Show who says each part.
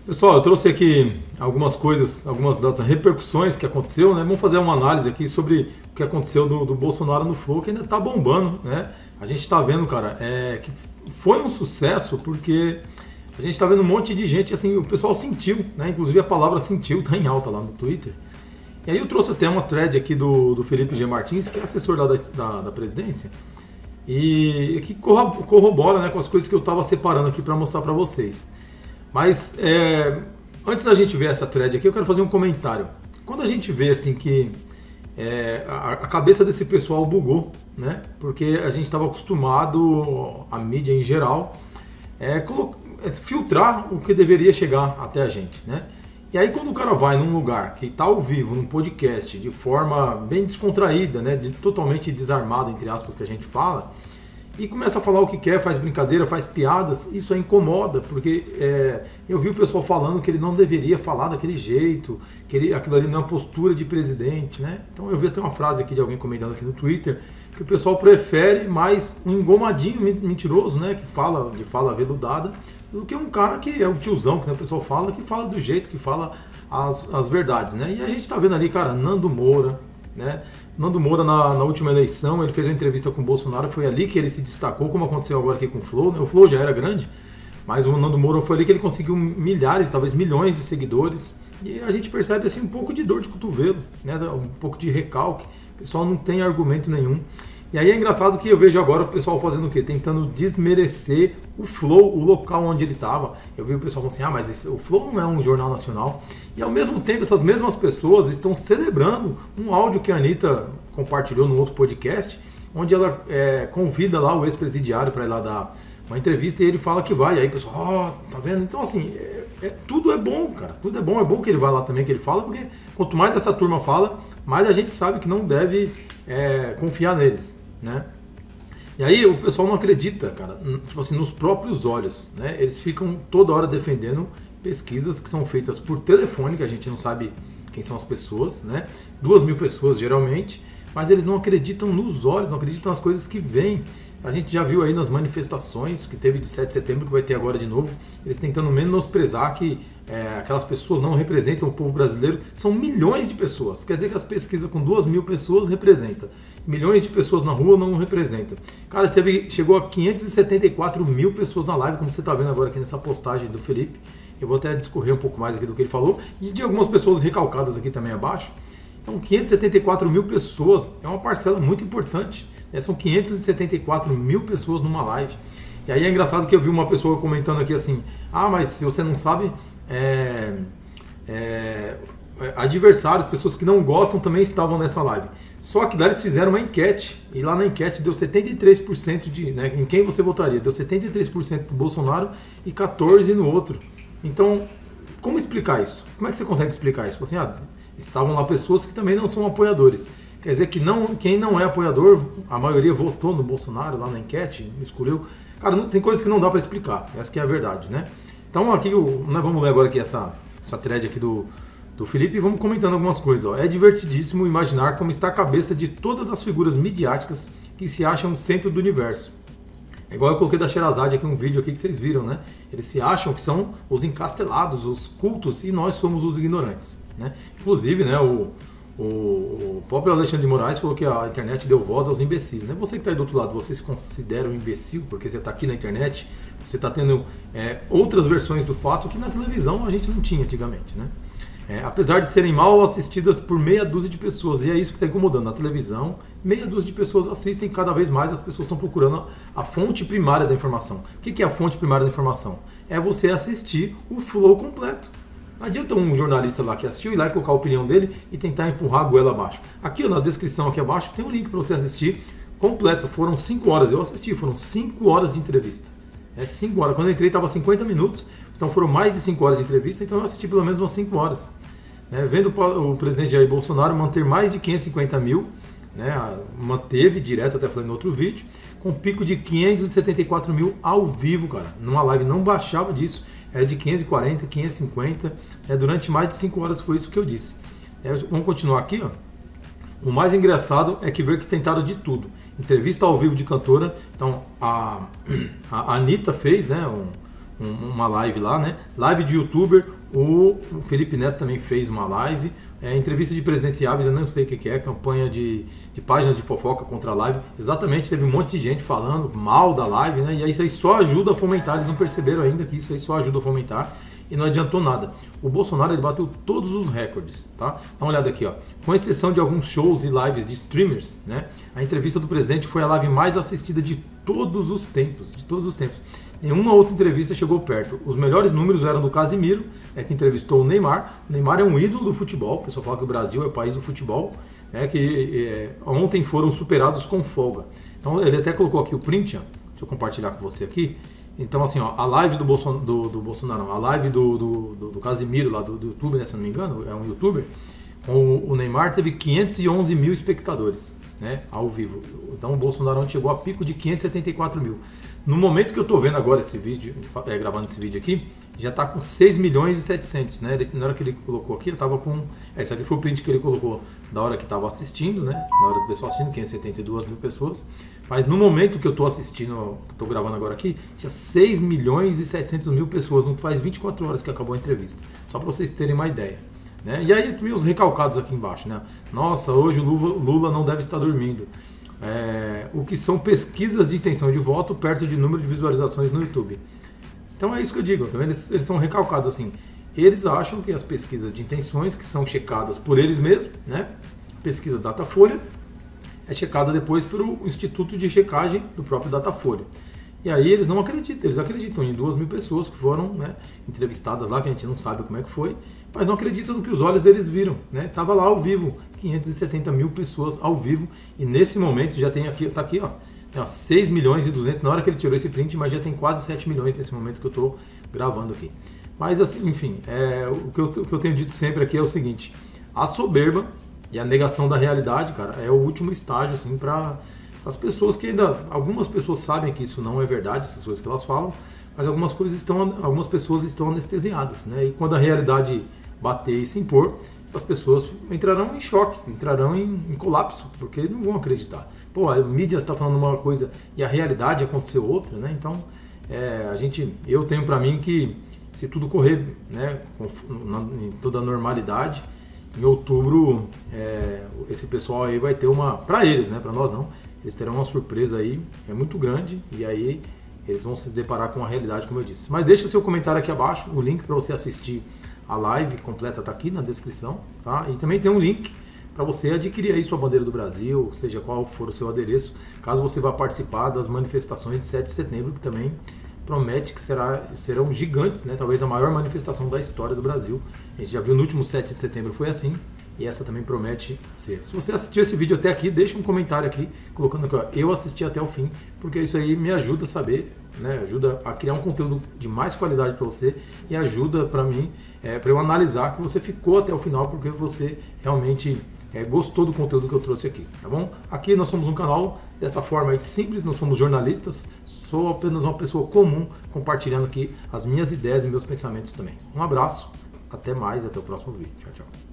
Speaker 1: Pessoal, eu trouxe aqui algumas coisas, algumas das repercussões que aconteceu, né? Vamos fazer uma análise aqui sobre o que aconteceu do Bolsonaro no Flow, que ainda está bombando, né? A gente está vendo, cara, que foi um sucesso porque a gente está vendo um monte de gente, assim, o pessoal sentiu, né? Inclusive a palavra sentiu está em alta lá no Twitter. E aí eu trouxe até uma thread aqui do Felipe G. Martins, que é assessor da presidência, e que corrobora, né, com as coisas que eu estava separando aqui para mostrar para vocês. Mas antes da gente ver essa thread aqui, eu quero fazer um comentário. Quando a gente vê assim que a cabeça desse pessoal bugou, né? Porque a gente estava acostumado, a mídia em geral, filtrar o que deveria chegar até a gente, né? E aí quando o cara vai num lugar que está ao vivo, num podcast, de forma bem descontraída, né? Totalmente desarmado, entre aspas, que a gente fala, e começa a falar o que quer, faz brincadeira, faz piadas, isso incomoda, porque eu vi o pessoal falando que ele não deveria falar daquele jeito, que aquilo ali não é uma postura de presidente, né? Então eu vi até uma frase aqui de alguém comentando aqui no Twitter, que o pessoal prefere mais um engomadinho mentiroso, né, que fala de fala aveludada, do que um cara que é o tiozão, que o pessoal fala, que fala do jeito, que fala as verdades, né? E a gente tá vendo ali, cara, Nando Moura, né? Nando Moura, na última eleição, ele fez uma entrevista com o Bolsonaro, foi ali que ele se destacou, como aconteceu agora aqui com o Flow, né? O Flow já era grande, mas o Nando Moura foi ali que ele conseguiu milhares, talvez milhões de seguidores, e a gente percebe assim um pouco de dor de cotovelo, né? Um pouco de recalque, o pessoal não tem argumento nenhum. E aí é engraçado que eu vejo agora o pessoal fazendo o quê? Tentando desmerecer o Flow, o local onde ele estava. Eu vi o pessoal falando assim, mas o Flow não é um jornal nacional. E ao mesmo tempo essas mesmas pessoas estão celebrando um áudio que a Anitta compartilhou num outro podcast, onde ela convida lá o ex-presidiário para ir lá dar uma entrevista e ele fala que vai. E aí o pessoal, tá vendo? Então assim, tudo é bom, cara. Tudo é bom que ele vá lá também, que ele fala, porque quanto mais essa turma fala, mais a gente sabe que não deve confiar neles, né? E aí o pessoal não acredita, cara, tipo assim, nos próprios olhos, né? Eles ficam toda hora defendendo pesquisas que são feitas por telefone, que a gente não sabe quem são as pessoas, né? 2.000 pessoas geralmente, mas eles não acreditam nos olhos, não acreditam nas coisas que vêm. A gente já viu aí nas manifestações que teve de 7 de setembro, que vai ter agora de novo, eles tentando menosprezar que aquelas pessoas não representam o povo brasileiro. São milhões de pessoas, quer dizer que as pesquisas com 2.000 pessoas representam. Milhões de pessoas na rua não representam. Cara, chegou a 574 mil pessoas na live, como você está vendo agora aqui nessa postagem do Felipe. Eu vou até discorrer um pouco mais aqui do que ele falou, e de algumas pessoas recalcadas aqui também abaixo. Então 574 mil pessoas é uma parcela muito importante. São 574 mil pessoas numa live. E aí é engraçado que eu vi uma pessoa comentando aqui assim, mas se você não sabe, adversários, pessoas que não gostam também estavam nessa live. Só que daí eles fizeram uma enquete, e lá na enquete deu 73% em quem você votaria. Deu 73% pro Bolsonaro e 14% no outro. Então, como explicar isso? Como é que você consegue explicar isso? Assim, estavam lá pessoas que também não são apoiadores. Quer dizer que quem não é apoiador, a maioria votou no Bolsonaro lá na enquete, escolheu. Cara, tem coisas que não dá para explicar, essa que é a verdade, né? Então aqui, nós vamos ler agora aqui essa thread aqui do Felipe e vamos comentando algumas coisas. Ó. É divertidíssimo imaginar como está a cabeça de todas as figuras midiáticas que se acham o centro do universo. É igual eu coloquei da Sherazade aqui um vídeo aqui que vocês viram, né? Eles se acham que são os encastelados, os cultos, e nós somos os ignorantes, né? Inclusive, né, o próprio Alexandre de Moraes falou que a internet deu voz aos imbecis, né? Você que está aí do outro lado, você se considera um imbecil porque você está aqui na internet, você está tendo outras versões do fato que na televisão a gente não tinha antigamente, né? Apesar de serem mal assistidas por meia dúzia de pessoas, e é isso que está incomodando. Na televisão, meia dúzia de pessoas assistem, cada vez mais as pessoas estão procurando a fonte primária da informação. O que é a fonte primária da informação? É você assistir o flow completo. Não adianta um jornalista lá que assistiu ir lá e colocar a opinião dele e tentar empurrar a goela abaixo. Aqui na descrição aqui abaixo tem um link para você assistir completo. Foram 5 horas, eu assisti, foram 5 horas de entrevista. 5 horas. Quando eu entrei estava 50 minutos, então foram mais de 5 horas de entrevista, então eu assisti pelo menos umas 5 horas. Vendo o presidente Jair Bolsonaro manter mais de 550 mil, manteve direto, até falei no outro vídeo, com um pico de 574 mil ao vivo, cara. Numa live não baixava disso, era de 540, 550, durante mais de 5 horas foi isso que eu disse. Vamos continuar aqui, ó. O mais engraçado é que ver que tentaram de tudo. Entrevista ao vivo de cantora. Então, a Anitta fez, né, uma live lá, né? Live de youtuber, o Felipe Neto também fez uma live, entrevista de presidenciáveis, eu não sei o que é, campanha de páginas de fofoca contra a live, exatamente, teve um monte de gente falando mal da live, né? E isso aí só ajuda a fomentar, eles não perceberam ainda que isso aí só ajuda a fomentar e não adiantou nada. O Bolsonaro ele bateu todos os recordes, tá? Dá uma olhada aqui, ó. Com exceção de alguns shows e lives de streamers, né? A entrevista do presidente foi a live mais assistida de todos os tempos, Nenhuma outra entrevista chegou perto. Os melhores números eram do Casimiro, que entrevistou o Neymar. O Neymar é um ídolo do futebol. O pessoal fala que o Brasil é o país do futebol, né, que ontem foram superados com folga. Então ele até colocou aqui o print, ó. Deixa eu compartilhar com você aqui. Então assim, ó, a live do Bolsonaro, a live do Casimiro lá do YouTube, né, se eu não me engano, é um youtuber. O Neymar teve 511 mil espectadores, né, ao vivo. Então o Bolsonaro chegou a pico de 574 mil. No momento que eu estou vendo agora esse vídeo, gravando esse vídeo aqui, já está com 6 milhões e 700, né? Na hora que ele colocou aqui, eu estava com... Isso aqui foi o print que ele colocou da hora que estava assistindo, né? Na hora do pessoal assistindo, 572 mil pessoas. Mas no momento que eu estou assistindo, que estou gravando agora aqui, tinha 6 milhões e 700 mil pessoas. Não faz 24 horas que acabou a entrevista. Só para vocês terem uma ideia. Né? E aí, os recalcados aqui embaixo, né? Nossa, hoje o Lula não deve estar dormindo. O que são pesquisas de intenção de voto perto de número de visualizações no YouTube. Então é isso que eu digo, tá vendo? Eles são recalcados assim. Eles acham que as pesquisas de intenções, que são checadas por eles mesmos, né? Pesquisa Datafolha, é checada depois pelo Instituto de Checagem do próprio Datafolha. E aí eles não acreditam, eles acreditam em 2 mil pessoas que foram, né, entrevistadas lá, que a gente não sabe como é que foi, mas não acreditam no que os olhos deles viram, né? Tava lá ao vivo, 570 mil pessoas ao vivo, e nesse momento já tem aqui, tá aqui, ó, tem, ó 6 milhões e 200, na hora que ele tirou esse print, mas já tem quase 7 milhões nesse momento que eu tô gravando aqui. Mas assim, enfim, o que eu tenho dito sempre aqui é o seguinte, a soberba e a negação da realidade, cara, é o último estágio, assim, para as pessoas que ainda... Algumas pessoas sabem que isso não é verdade, essas coisas que elas falam, mas algumas pessoas estão anestesiadas, né? E quando a realidade bater e se impor, essas pessoas entrarão em choque, entrarão em colapso, porque não vão acreditar. Pô, a mídia está falando uma coisa e a realidade aconteceu outra, né? Então, eu tenho para mim que se tudo correr, né, em toda a normalidade, em outubro, esse pessoal aí vai ter uma... Para eles, né? Para nós não. Eles terão uma surpresa aí, muito grande, e aí eles vão se deparar com a realidade, como eu disse. Mas deixa seu comentário aqui abaixo, o link para você assistir a live completa está aqui na descrição, tá? E também tem um link para você adquirir aí sua bandeira do Brasil, seja qual for o seu adereço, caso você vá participar das manifestações de 7 de setembro, que também promete que serão gigantes, né? Talvez a maior manifestação da história do Brasil. A gente já viu no último 7 de setembro foi assim, e essa também promete ser. Se você assistiu esse vídeo até aqui, deixa um comentário aqui, colocando aqui, ó, eu assisti até o fim, porque isso aí me ajuda a saber, né? Ajuda a criar um conteúdo de mais qualidade para você e ajuda para mim, para eu analisar que você ficou até o final, porque você realmente gostou do conteúdo que eu trouxe aqui, tá bom? Aqui nós somos um canal dessa forma aí simples, nós somos jornalistas, sou apenas uma pessoa comum compartilhando aqui as minhas ideias e meus pensamentos também. Um abraço, até mais, até o próximo vídeo. Tchau, tchau.